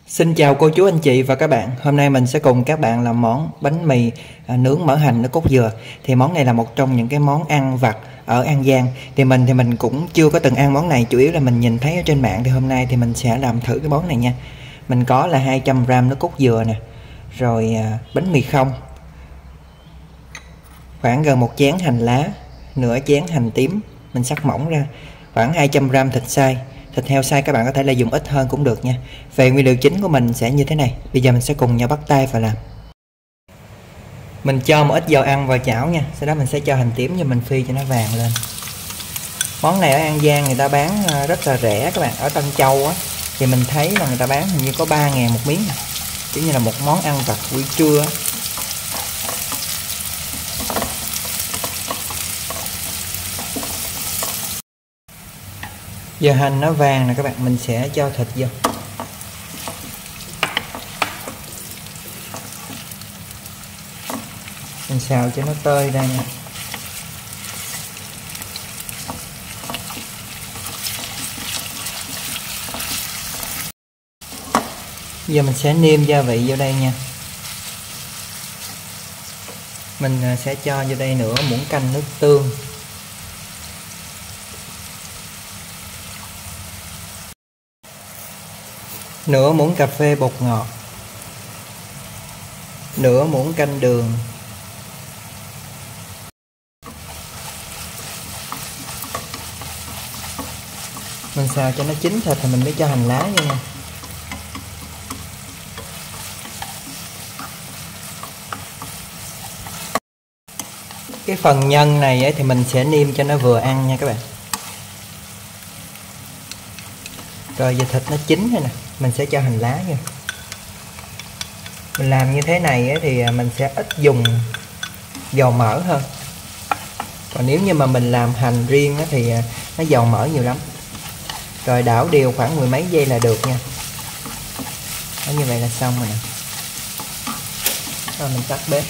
Xin chào cô chú anh chị và các bạn. Hôm nay mình sẽ cùng các bạn làm món bánh mì nướng mỡ hành nước cốt dừa. Thì món này là một trong những cái món ăn vặt ở An Giang. Thì mình cũng chưa có từng ăn món này, chủ yếu là mình nhìn thấy ở trên mạng. Thì hôm nay thì mình sẽ làm thử cái món này nha. Mình có là 200g nước cốt dừa nè, rồi bánh mì không, khoảng gần một chén hành lá, nửa chén hành tím mình cắt mỏng ra, khoảng 200g thịt xay. Thịt heo xay các bạn có thể là dùng ít hơn cũng được nha. Về nguyên liệu chính của mình sẽ như thế này. Bây giờ mình sẽ cùng nhau bắt tay và làm. Mình cho một ít dầu ăn vào chảo nha. Sau đó mình sẽ cho hành tím và mình phi cho nó vàng lên. Món này ở An Giang người ta bán rất là rẻ các bạn. Ở Tân Châu á thì mình thấy là người ta bán hình như có 3.000 một miếng, kiểu như là một món ăn vặt buổi trưa á. Giờ hành nó vàng nè các bạn, mình sẽ cho thịt vô. Mình xào cho nó tơi ra nha. Giờ mình sẽ nêm gia vị vô đây nha. Mình sẽ cho vô đây nửa muỗng canh nước tương, nửa muỗng cà phê bột ngọt, nửa muỗng canh đường, mình xào cho nó chín thịt thì mình mới cho hành lá vô nha. Cái phần nhân này ấy thì mình sẽ nêm cho nó vừa ăn nha các bạn. Rồi giờ thịt nó chín rồi nè, mình sẽ cho hành lá vô. Mình làm như thế này ấy thì mình sẽ ít dùng dầu mỡ hơn. Còn nếu như mà mình làm hành riêng ấy thì nó dầu mỡ nhiều lắm. Rồi đảo đều khoảng mười mấy giây là được nha. Đó, như vậy là xong rồi nè. Rồi mình tắt bếp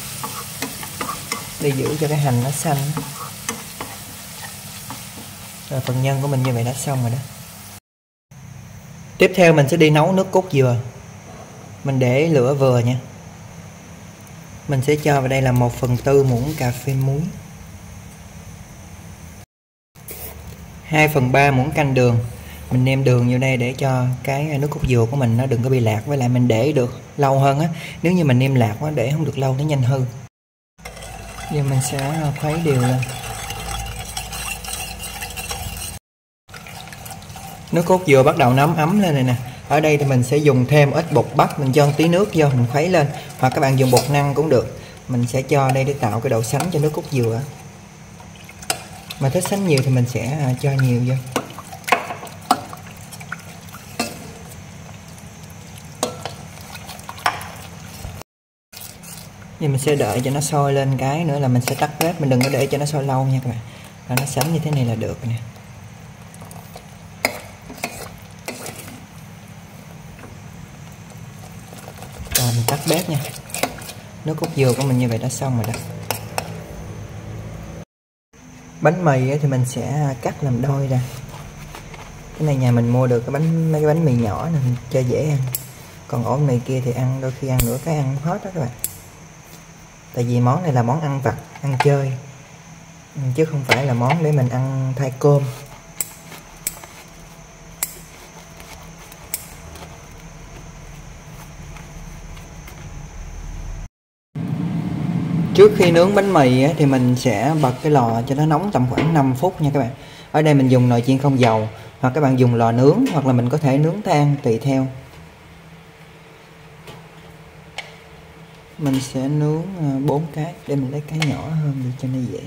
để giữ cho cái hành nó xanh. Rồi phần nhân của mình như vậy đã xong rồi đó. Tiếp theo mình sẽ đi nấu nước cốt dừa. Mình để lửa vừa nha. Mình sẽ cho vào đây là 1/4 muỗng cà phê muối, 2/3 muỗng canh đường. Mình nêm đường vô đây để cho cái nước cốt dừa của mình nó đừng có bị lạc, với lại mình để được lâu hơn á. Nếu như mình nêm lạc quá để không được lâu nó nhanh hư. Giờ mình sẽ khuấy đều lên. Nước cốt dừa bắt đầu nóng ấm lên này nè. Ở đây thì mình sẽ dùng thêm ít bột bắp, mình cho một tí nước vô mình khuấy lên, hoặc các bạn dùng bột năng cũng được. Mình sẽ cho đây để tạo cái độ sánh cho nước cốt dừa. Mà thích sánh nhiều thì mình sẽ cho nhiều vô. Thì mình sẽ đợi cho nó sôi lên cái nữa là mình sẽ tắt bếp, mình đừng có để cho nó sôi lâu nha các bạn. Rồi nó sánh như thế này là được nè. Rồi mình tắt bếp nha. Nước cốt dừa của mình như vậy đã xong rồi đó. Bánh mì thì mình sẽ cắt làm đôi ra. Cái này nhà mình mua được mấy cái bánh mì nhỏ này cho dễ ăn. Còn ổ mì kia thì ăn đôi khi ăn nửa cái ăn không hết đó các bạn. Tại vì món này là món ăn vặt, ăn chơi, chứ không phải là món để mình ăn thay cơm. Trước khi nướng bánh mì thì mình sẽ bật cái lò cho nó nóng tầm khoảng 5 phút nha các bạn. Ở đây mình dùng nồi chiên không dầu, hoặc các bạn dùng lò nướng, hoặc là mình có thể nướng than tùy theo. Mình sẽ nướng 4 cái để mình lấy cái nhỏ hơn để cho nó dễ.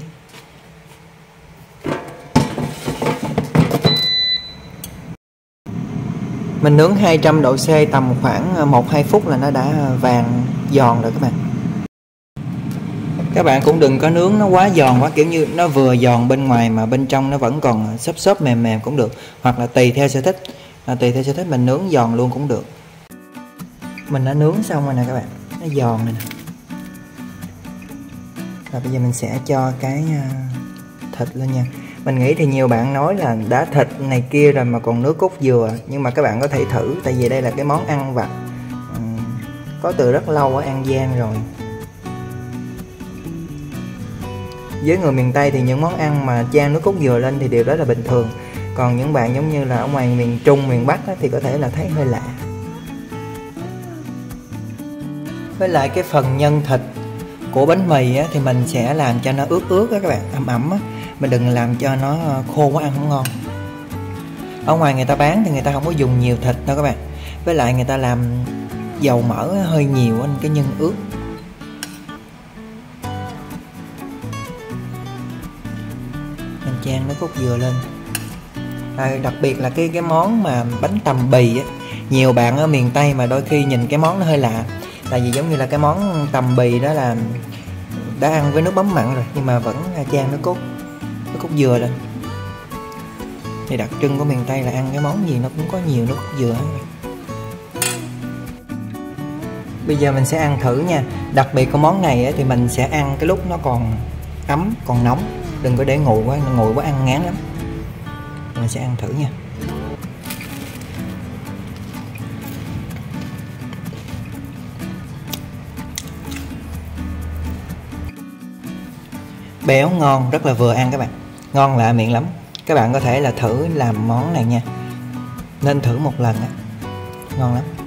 Mình nướng 200 độ C tầm khoảng 1-2 phút là nó đã vàng giòn rồi các bạn. Các bạn cũng đừng có nướng nó quá giòn quá, kiểu như nó vừa giòn bên ngoài mà bên trong nó vẫn còn xốp xốp mềm mềm cũng được. Hoặc là tùy theo sở thích, mình nướng giòn luôn cũng được. Mình đã nướng xong rồi nè các bạn, nó giòn này nè. Rồi bây giờ mình sẽ cho cái thịt lên nha. Mình nghĩ thì nhiều bạn nói là đã thịt này kia rồi mà còn nước cốt dừa, nhưng mà các bạn có thể thử, tại vì đây là cái món ăn vặt có từ rất lâu ở An Giang rồi. Với người miền Tây thì những món ăn mà chan nước cốt dừa lên thì điều đó là bình thường. Còn những bạn giống như là ở ngoài miền Trung, miền Bắc thì có thể là thấy hơi lạ. Với lại cái phần nhân thịt của bánh mì thì mình sẽ làm cho nó ướt ướt các bạn, ẩm ẩm á. Mình đừng làm cho nó khô quá ăn không ngon. Ở ngoài người ta bán thì người ta không có dùng nhiều thịt đâu các bạn. Với lại người ta làm dầu mỡ hơi nhiều nên cái nhân ướt. Mình chan nước cốt dừa lên. Đặc biệt là cái món mà bánh tằm bì á, nhiều bạn ở miền Tây mà đôi khi nhìn cái món nó hơi lạ. Tại vì giống như là cái món tằm bì đó là đã ăn với nước mắm mặn rồi, nhưng mà vẫn chan nước cốt dừa lên. Thì đặc trưng của miền Tây là ăn cái món gì nó cũng có nhiều nước cốt dừa hết. Bây giờ mình sẽ ăn thử nha. Đặc biệt của món này thì mình sẽ ăn cái lúc nó còn ấm, còn nóng. Đừng có để nguội quá ăn ngán lắm. Mình sẽ ăn thử nha. Béo ngon, rất là vừa ăn các bạn. Ngon lạ miệng lắm. Các bạn có thể là thử làm món này nha. Nên thử một lần á. Ngon lắm.